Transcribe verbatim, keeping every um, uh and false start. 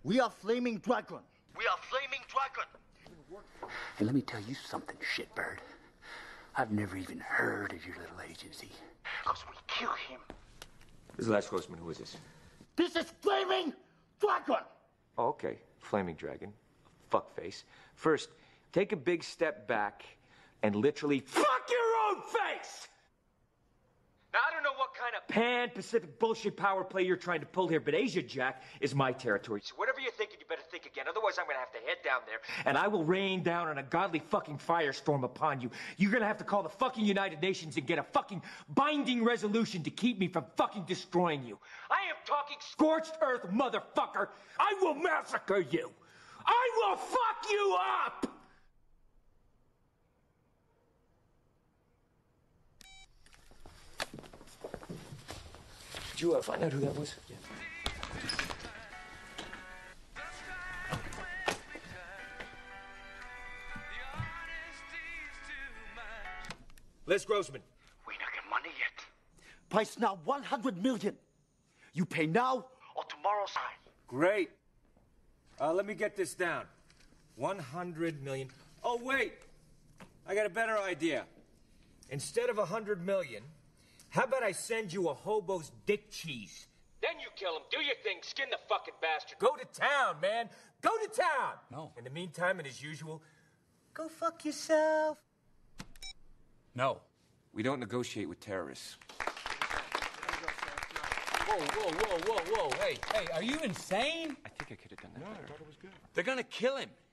We are Flaming Dragon. We are Flaming Dragon. And let me tell you something, shitbird. I've never even heard of your little agency. Because we kill him. This is Les Grossman. Who is this? This is Flaming Dragon. Oh, okay. Flaming Dragon. Fuckface. First, take a big step back and literally fuck your own face! Now, I don't know what kind of pan-Pacific bullshit power play you're trying to pull here, but Asia Jack is my territory. So whatever you're thinking, you better think again. Otherwise, I'm gonna have to head down there, and I will rain down on a godly fucking firestorm upon you. You're gonna have to call the fucking United Nations and get a fucking binding resolution to keep me from fucking destroying you. I am talking scorched earth, motherfucker! I will massacre you! I will fuck you up! Did you uh, find out who that was? Yeah. Les Grossman. We not get money yet. Price now one hundred million. You pay now or tomorrow's time. Great. Uh, let me get this down. one hundred million. Oh, wait. I got a better idea. Instead of one hundred million, how about I send you a hobo's dick cheese? Then you kill him, do your thing, skin the fucking bastard. Go to town, man. Go to town. No. In the meantime, and as usual, go fuck yourself. No. We don't negotiate with terrorists. Whoa, whoa, whoa, whoa, whoa. Hey, hey, are you insane? I think I could have done that better. They're gonna kill him.